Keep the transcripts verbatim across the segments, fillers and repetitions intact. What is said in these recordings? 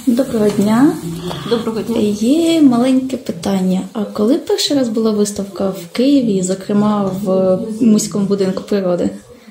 Доброго дня. Доброго дня. Є маленьке питання. А коли перший раз була виставка в Києві, зокрема в Муському будинку природи?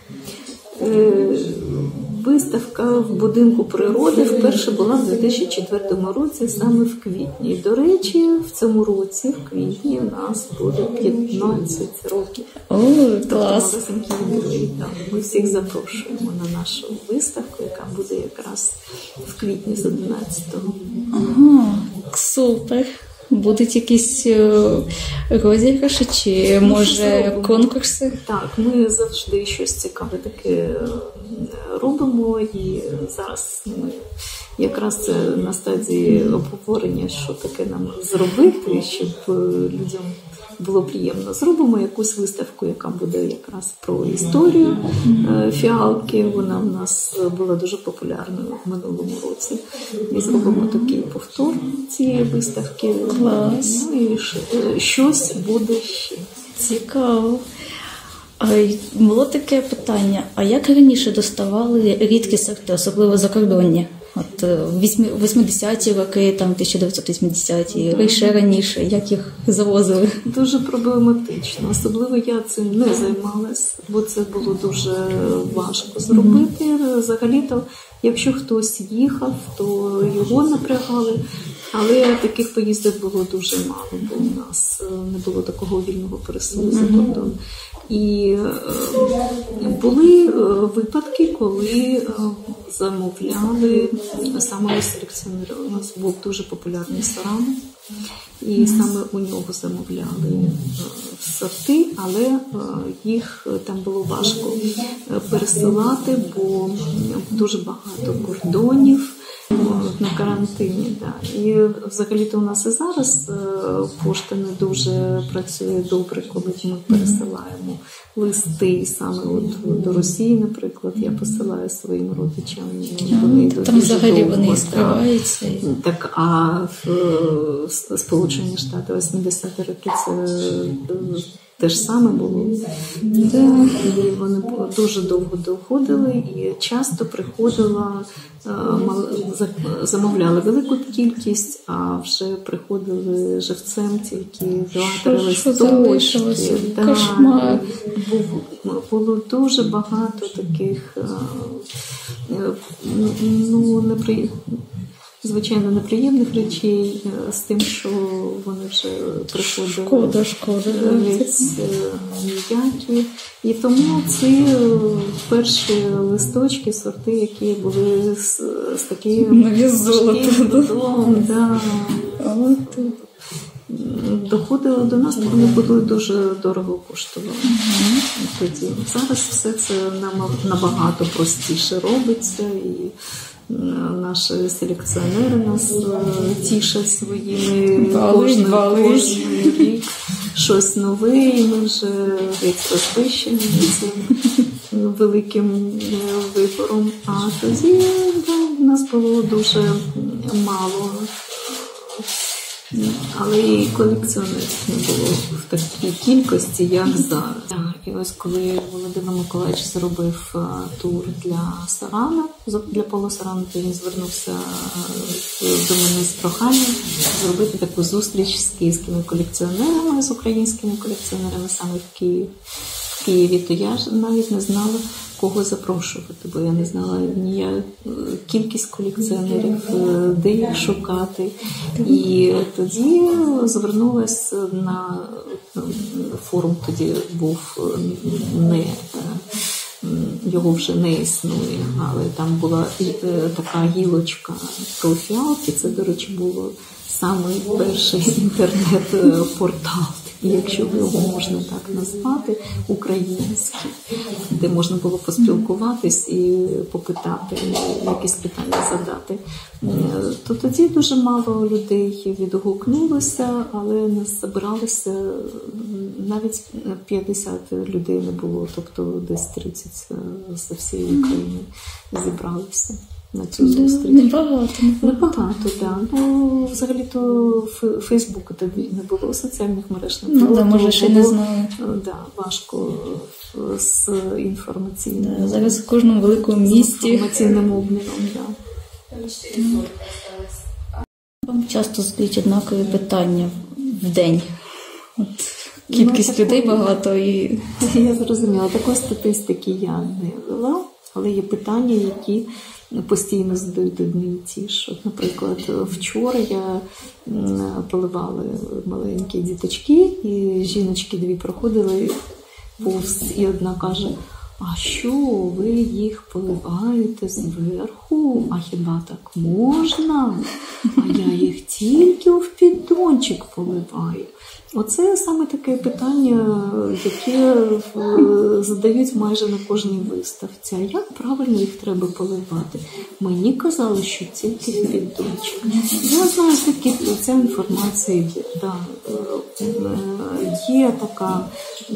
Е, виставка в будинку природи вперше була в дві тисячі четвертому році, саме в квітні. До речі, в цьому році, в квітні, у нас буде п'ятнадцять років. О, клас. Тобто, ми всіх запрошуємо на нашу виставку, яка буде якраз в квітні з одинадцятого. Ага, супер. Будуть якісь розіграші чи, може, конкурси? Так, ми завжди щось цікаве таке робимо, і зараз ми якраз це на стадії обговорення, що таке нам зробити, щоб людям було приємно. Зробимо якусь виставку, яка буде якраз про історію фіалки. Вона в нас була дуже популярною в минулому році. І зробимо такий повтор цієї виставки. Клас. Ну і щось буде ще. Цікаво. А було таке питання, а як раніше доставали рідкі сорти, особливо закордонні? От в восьмидесяті роки, там тисяча дев'ятсот вісімдесяті, і ще раніше, як їх завозили? Дуже проблематично. Особливо я цим не займалась, бо це було дуже важко зробити. Mm-hmm. Взагалі-то, якщо хтось їхав, то його напрягали. Але таких поїздок було дуже мало, бо у нас не було такого вільного пересуву за кордон. І були випадки, коли замовляли саме селекціонери. У нас був дуже популярний Саран, і саме у нього замовляли сорти, але їх там було важко пересилати, бо дуже багато кордонів на карантині. Да. І взагалі-то у нас і зараз пошта не дуже працює добре, коли ми пересилаємо листи саме от до Росії, наприклад, я посилаю своїм родичам. Вони там взагалі вони і скриваються. Так, а в Сполучені Штати восьмидесяті роки це те ж саме було. Да. І вони дуже довго доходили, і часто приходила, замовляли велику кількість, а вже приходили живцем тільки два-три листочки. Кошмар. Було дуже багато таких, ну, неприємних, звичайно, неприємних речей з тим, що вони вже приходили шкода, шкода, ніякі. І тому ці перші листочки, сорти, які були з, з таким додому, да, доходили до нас, вони були дуже дорого коштували. Uh-huh. Тоді. Зараз все це набагато простіше робиться, і наші селекціонери нас тішать своїми кожним, кожний рік щось нове, і ми вже геть розпищені цим великим вибором. А тоді да, в нас було дуже мало, але і колекціонерів не було в такій кількості, як зараз. І ось коли Володимир Миколаївич зробив тур для Сарана, для полусарану, то він звернувся до мене з проханням зробити таку зустріч з київськими колекціонерами, з українськими колекціонерами саме в Києві. В Києві, то я ж навіть не знала, кого запрошувати, бо я не знала ніяк кількість колекціонерів, де їх шукати. І тоді звернулася на форум, тоді був не, його вже не існує, але там була така гілочка про фіалки, це, до речі, було самий перший інтернет-портал, якщо його можна так назвати, український, де можна було поспілкуватись і попитати, якісь питання задати. То тоді дуже мало людей відгукнулося, але не збиралися, навіть п'ятдесят людей не було, тобто десь тридцять з всієї України зібралися на цю зустріч. Небагато. Небагато, так. Да. Ну, взагалі-то Фейсбуку тоді не було, соціальних мереж не було. Ну, да, може, ще не знали. Да, важко з інформаційним. Да, зараз в кожному великому місті. З інформаційним обміном, да. Вам часто задають однакові питання в день. От, кількість ну, людей багато і... Я зрозуміла. Такої статистики я не вела, але є питання, які постійно задають одні і ті ж. От, наприклад, вчора я поливала маленькі діточки, і жіночки дві проходили повз, і одна каже: а що, ви їх поливаєте зверху? А хіба так можна? А я їх тільки в піддончик поливаю. Оце саме таке питання, яке задають майже на кожній виставці. А як правильно їх треба поливати? Мені казали, що тільки в піддончик. Я знаю, такі, ця інформація є. Да. Є така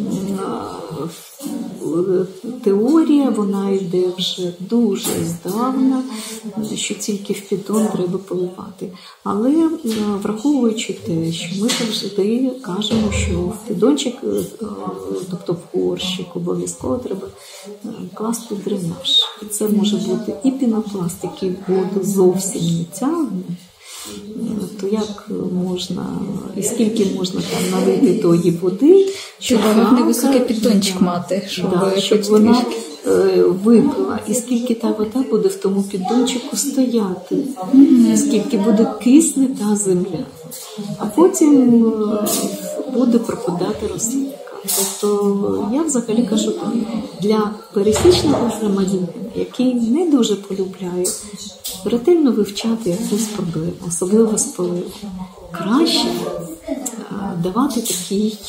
теорія, вона йде вже дуже здавна, що тільки в піддон треба поливати. Але враховуючи те, що ми завжди кажемо, що в піддончик, тобто в горщик, обов'язково треба класти дренаж. І це може бути і пінопласт, який воду зовсім не тягне, то як можна, і скільки можна там налити тої води, щоб гарний високий піддончик да, мати, щоб, да, щоб вона е, випила, і скільки та вода буде в тому піддончику стояти, mm-hmm. скільки буде кисне та земля, а потім е, буде пропадати рослинка. Тобто я взагалі кажу так, для пересічного громадянина, який не дуже полюбляє ретельно вивчати якусь проблему, особливо з поливом, краще давати такий,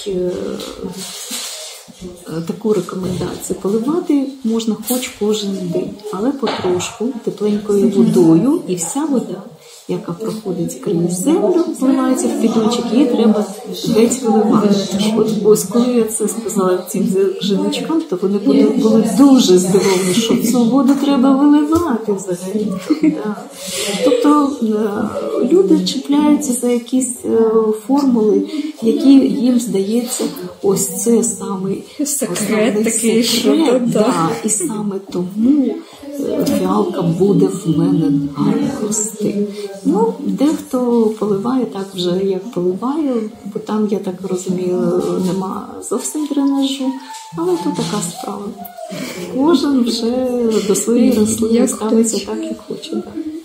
таку рекомендацію. Поливати можна хоч кожен день, але потрошку, тепленькою водою, і вся вода, яка проходить крізь землю, вливається в піддончик, її треба геть виливати. От ось коли я це сказала цим жіночкам, то вони були, були дуже здивовані, що цю воду треба виливати взагалі. Да. Тобто люди чіпляються за якісь формули, які їм здається, ось це самий секрет такий, що да. І саме тому фіалка буде в мене гарно рости. Ну, дехто поливає так вже, як поливає, бо там, я так розумію, нема зовсім дренажу, але то така справа. Кожен вже до своєї рослини ставиться так, як хоче.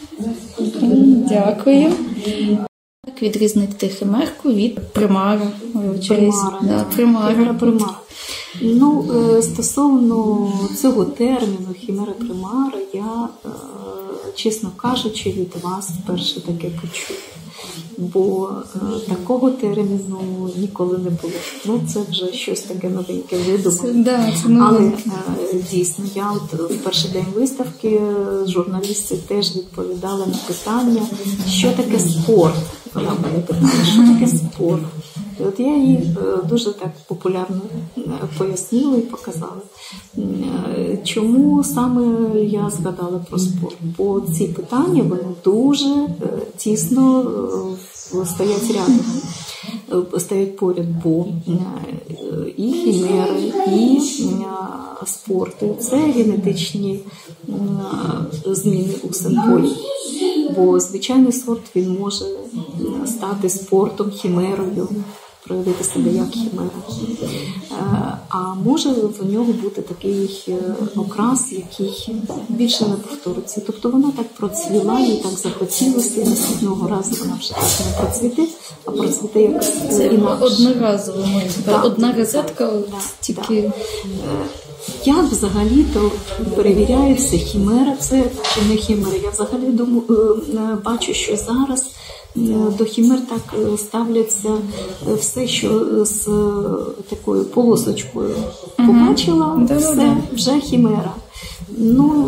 Дякую. Як відрізнити химерку від примара? Примара. Да, примара. примара. Ну, стосовно цього терміну хімера-примара, я, чесно кажучи, від вас вперше таке почула. Бо е, такого терміну ніколи не було. Ну, це вже щось таке новеньке, видумане. Да, Але е, дійсно, я от в перший день виставки журналістці теж відповідала на питання, що таке спорт. Вона мене питала, що таке спорт. І от я їй е, дуже так популярно пояснила і показала, е, чому саме я згадала про спорт. Бо ці питання, вони дуже е, тісно е, стоять рядом, е, стоять поряд, бо е, і хімери, і е, спорти – це генетичні е, зміни у символі. Бо звичайний сорт, він може стати спортом, хімерою, проявити себе як хімера. А може в нього бути такий окрас, який більше не повториться. Тобто вона так процвіла, їй так захотілося, і наступного разу вона вже так не процвіте, а процвіте якось інакше. Одноразово, так, одна розетка, так, тільки... Так. Як взагалі-то перевіряється, хімера це чи не хімера? Я взагалі думаю, бачу, що зараз до хімер так ставляться все, що з такою полосочкою побачила, uh-huh. все, вже хімера. Ну,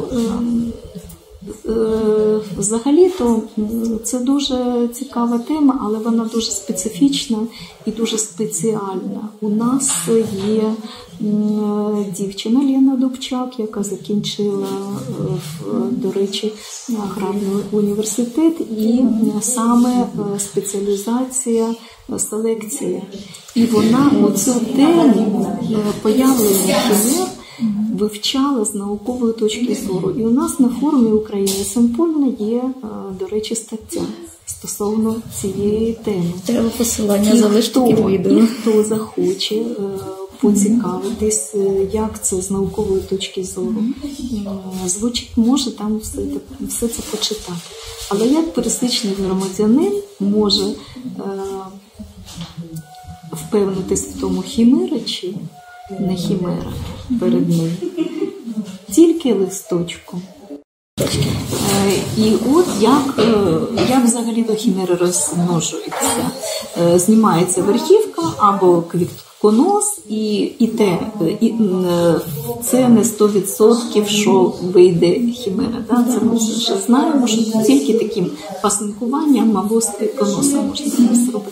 взагалі-то це дуже цікава тема, але вона дуже специфічна і дуже спеціальна. У нас є дівчина Лена Дубчак, яка закінчила, до речі, аграрний університет, і саме спеціалізація селекція. І вона оцю тему появлення хімер вивчала з наукової точки зору. І у нас на форумі України Симпольна є, до речі, стаття стосовно цієї теми. Треба посилання залишити під відео. І хто захоче поцікавитись, як це з наукової точки зору звучить, може там все, все це почитати. Але як пересічний громадянин може е, впевнитись в тому, хімера чи не хімера перед ним? Тільки листочком. Е, і от як, е, як взагалі до хімери розмножується. Е, знімається верхівка або квітконос, і, і те, і, е, це не сто відсотків, що вийде хімера. Да? Це ми вже знаємо, що тільки таким пасинкуванням або з квітконоса можна зробити,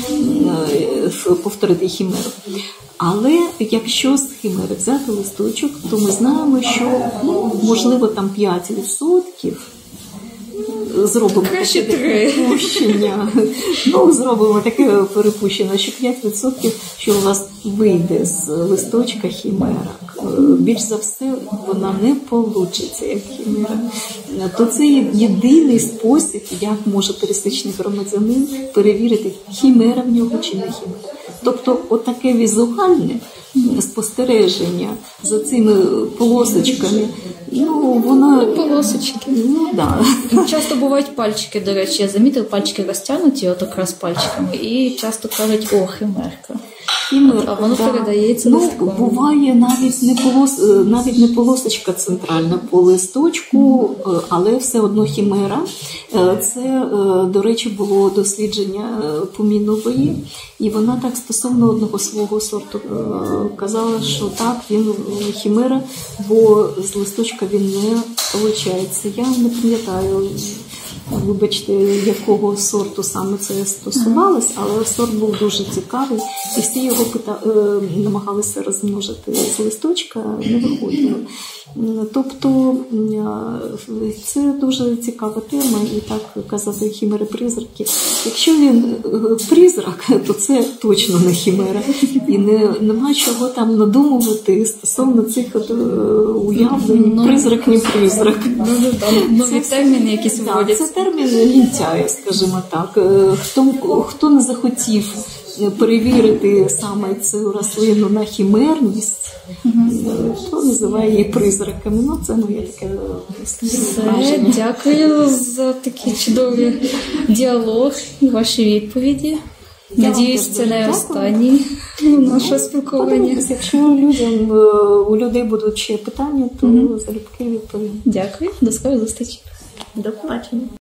е, повторити хімеру. Але якщо з химери взяти листочок, то ми знаємо, що, ну, можливо, там п'ять відсотків зробимо таке перепущення. Ну, зробимо таке перепущення, що п'ять відсотків, що у вас вийде з листочка хімера. Більш за все, вона не получиться як хімера. То це єдиний спосіб, як може пересічний громадянин перевірити, хімера в нього чи не хімера. Тобто, отаке візуальне спостереження за цими полосочками, ну, вона... Полосочки. Ну, да. Часто бувають пальчики, до речі, я замітила, пальчики розтягнуті, от якраз пальчиками, і часто кажуть, о, химерка. Хімерка, а воно да. передається ну, листком. Буває навіть не, полос... навіть не полосочка центральна по листочку, але все одно хімера. Це, до речі, було дослідження Помінової, і вона так стосовно одного свого сорту казала, що так, він хімера, бо з листочка він не виходить. Я не пам'ятаю, вибачте, якого сорту саме це стосувалось, але сорт був дуже цікавий, і всі його пита... намагалися розмножити з листочка, не виходило. Тобто це дуже цікава тема, і так казати хімери-призраки. Якщо він призрак, то це точно не хімера. І не, нема чого там надумувати стосовно цих от, уявлень, ну, призрак, не призрак. Ну, нові терміни якісь вводять. Це термін лінтяє, скажімо так. Хто, хто не захотів перевірити саме цю рослину на хімерність, mm-hmm. то називає її призраками. Ну, це моє таке враження. Дякую за такий чудовий діалог і ваші відповіді. Я Надіюсь, це не останнє наше спілкування. Якщо людям, у людей будуть ще питання, то mm-hmm. залюбки відповім. Дякую, до скорої зустрічі. До побачення.